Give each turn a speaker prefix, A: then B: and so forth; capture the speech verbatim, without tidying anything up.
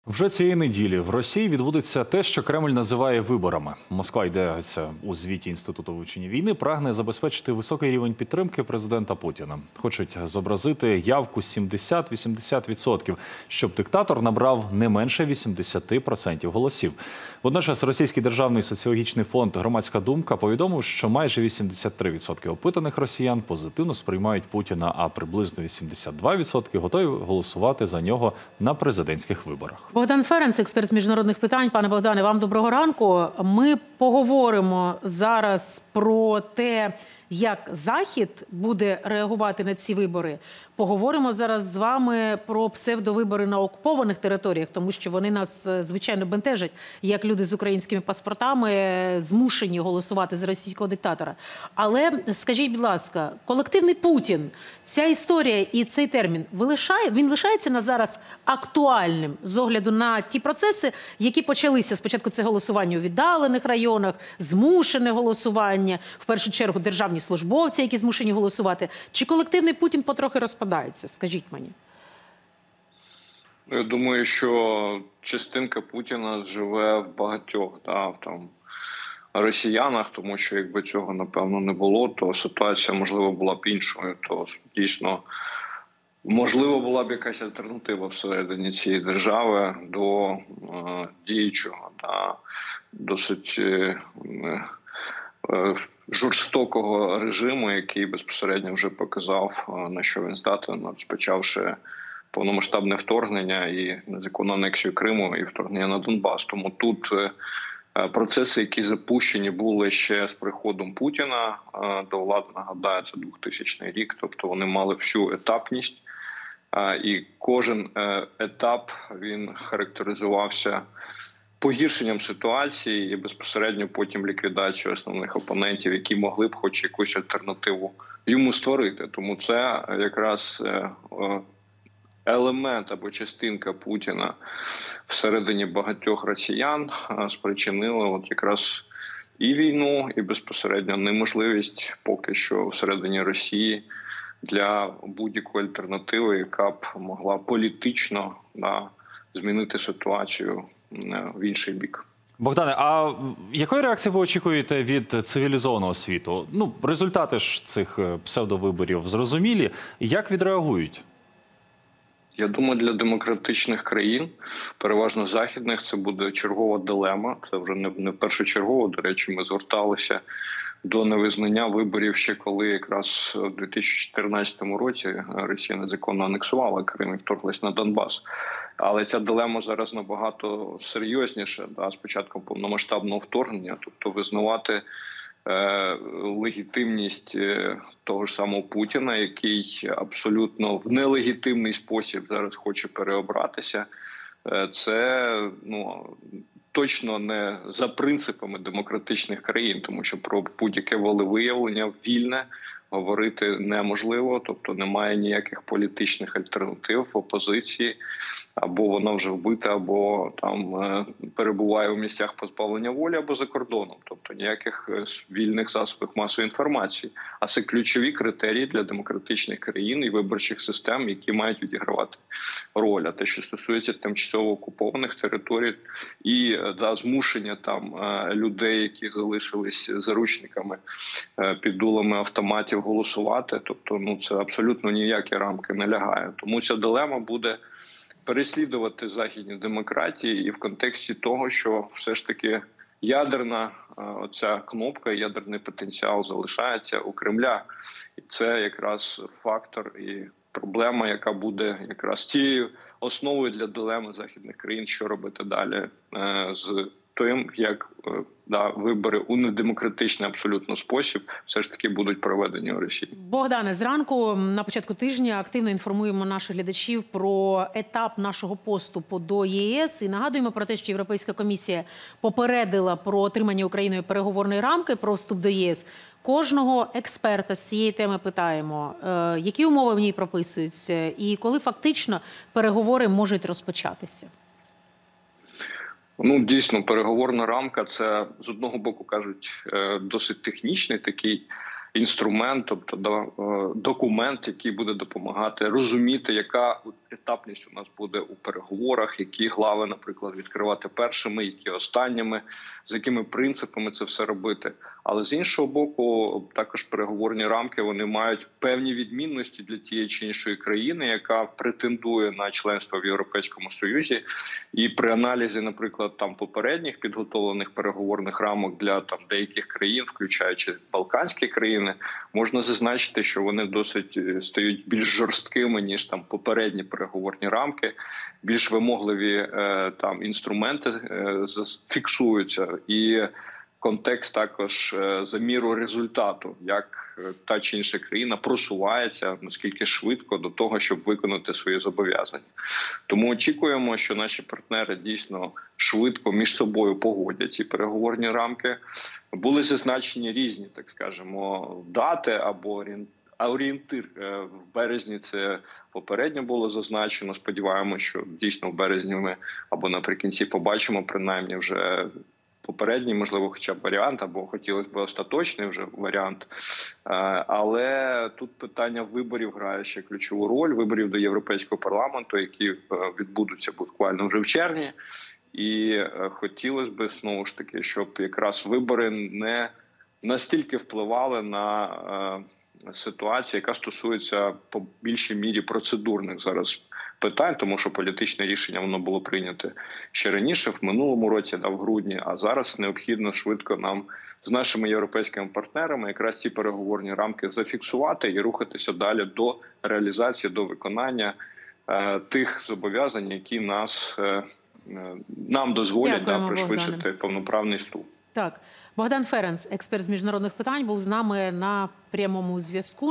A: Вже цієї неділі в Росії відбудеться те, що Кремль називає виборами. Москва, йдеться у звіті Інституту вивчення війни, прагне забезпечити високий рівень підтримки президента Путіна. Хочуть зобразити явку сімдесят-вісімдесят відсотків, щоб диктатор набрав не менше вісімдесят відсотків голосів. Водночас Російський державний соціологічний фонд «Громадська думка» повідомив, що майже вісімдесят три відсотки опитаних росіян позитивно сприймають Путіна, а приблизно вісімдесят два відсотки готові голосувати за нього на президентських виборах.
B: Богдан Ференц, експерт з міжнародних питань. Пане Богдане, вам доброго ранку. Ми поговоримо зараз про те, як Захід буде реагувати на ці вибори. Поговоримо зараз з вами про псевдовибори на окупованих територіях, тому що вони нас, звичайно, бентежать, як люди з українськими паспортами змушені голосувати за російського диктатора. Але скажіть, будь ласка, колективний Путін, ця історія і цей термін, він лишається на зараз актуальним з огляду на ті процеси, які почалися? Спочатку це голосування у віддалених районах, змушене голосування, в першу чергу державні службовці, які змушені голосувати. Чи колективний Путін потрохи розпадається? Скажіть мені.
C: Я думаю, що частинка Путіна живе в багатьох да, в там, росіянах, тому що якби цього, напевно, не було, то ситуація, можливо, була б іншою. То дійсно, можливо, була б якась альтернатива всередині цієї держави до е, діючого, да, досить е, е, жорстокого режиму, який безпосередньо вже показав, на що він здатен, розпочавши повномасштабне вторгнення і незаконну анексію Криму і вторгнення на Донбас. Тому тут процеси, які запущені були ще з приходом Путіна до влади, нагадаю, це двохтисячний рік, тобто вони мали всю етапність, і кожен етап він характеризувався погіршенням ситуації і безпосередньо потім ліквідацією основних опонентів, які могли б хоч якусь альтернативу йому створити. Тому це якраз елемент або частинка Путіна всередині багатьох росіян спричинила от якраз і війну, і безпосередньо неможливість поки що всередині Росії для будь-якої альтернативи, яка б могла політично да, змінити ситуацію в інший бік.
A: Богдане, а якої реакції ви очікуєте від цивілізованого світу? Ну, результати ж цих псевдовиборів зрозумілі. Як відреагують?
C: Я думаю, для демократичних країн, переважно західних, це буде чергова дилема. Це вже не, не першочергово, до речі, ми зверталися до невизнання виборів ще коли якраз у дві тисячі чотирнадцятому році Росія незаконно анексувала Крим і вторглась на Донбас. Але ця дилема зараз набагато серйозніша, да, з початком повномасштабного вторгнення, тобто визнавати е, легітимність е, того ж самого Путіна, який абсолютно в нелегітимний спосіб зараз хоче переобратися, е, це, ну, точно не за принципами демократичних країн, тому що про будь-яке волевиявлення вільне говорити неможливо, тобто немає ніяких політичних альтернатив в опозиції, або вона вже вбита, або там перебуває у місцях позбавлення волі, або за кордоном, тобто ніяких вільних засобів масової інформації. А це ключові критерії для демократичних країн і виборчих систем, які мають відігравати роль. А те, що стосується тимчасово окупованих територій і да, змушення там людей, які залишились заручниками під дулами автоматів, голосувати, тобто ну це абсолютно ніякі рамки не лягає. Тому ця дилема буде переслідувати західні демократії і в контексті того, що все ж таки ядерна оця кнопка, ядерний потенціал залишається у Кремля. І це якраз фактор і проблема, яка буде якраз тією основою для дилеми західних країн, що робити далі з тим, як да, вибори у недемократичний абсолютно спосіб все ж таки будуть проведені у Росії.
B: Богдане, зранку на початку тижня активно інформуємо наших глядачів про етап нашого поступу до ЄС і нагадуємо про те, що Європейська комісія попередила про отримання Україною переговорної рамки про вступ до ЄС. Кожного експерта з цієї теми питаємо, які умови в ній прописуються і коли фактично переговори можуть розпочатися.
C: Ну, дійсно, переговорна рамка – це, з одного боку, кажуть, досить технічний такий інструмент, тобто документ, який буде допомагати розуміти, яка етапність у нас буде у переговорах, які глави, наприклад, відкривати першими, які останніми, з якими принципами це все робити. Але з іншого боку, також переговорні рамки, вони мають певні відмінності для тієї чи іншої країни, яка претендує на членство в Європейському Союзі. І при аналізі, наприклад, там попередніх підготовлених переговорних рамок для там деяких країн, включаючи Балканські країни, можна зазначити, що вони досить стають більш жорсткими, ніж там попередні переговорні рамки, більш вимогливі е, там інструменти е, фіксуються. І контекст також заміру результату, як та чи інша країна просувається, наскільки швидко до того, щоб виконати свої зобов'язання. Тому очікуємо, що наші партнери дійсно швидко між собою погодять ці переговорні рамки. Були зазначені різні, так скажемо, дати або орієнтир. В березні це попередньо було зазначено. Сподіваємося, що дійсно в березні ми або наприкінці побачимо принаймні вже попередній, можливо, хоча б варіант, або хотілося б остаточний вже варіант. Але тут питання виборів грає ще ключову роль, виборів до Європейського парламенту, які відбудуться буквально вже в червні. І хотілося б, знову ж таки, щоб якраз вибори не настільки впливали на ситуацію, яка стосується по більшій мірі процедурних зараз питань, тому що політичне рішення воно було прийнято ще раніше, в минулому році, да, в грудні, а зараз необхідно швидко нам з нашими європейськими партнерами якраз ці переговорні рамки зафіксувати і рухатися далі до реалізації, до виконання е, тих зобов'язань, які нас, е, нам дозволять да, пришвидшити Богдане. Повноправний вступ.
B: Так, Богдан Ференц, експерт з міжнародних питань, був з нами на прямому зв'язку.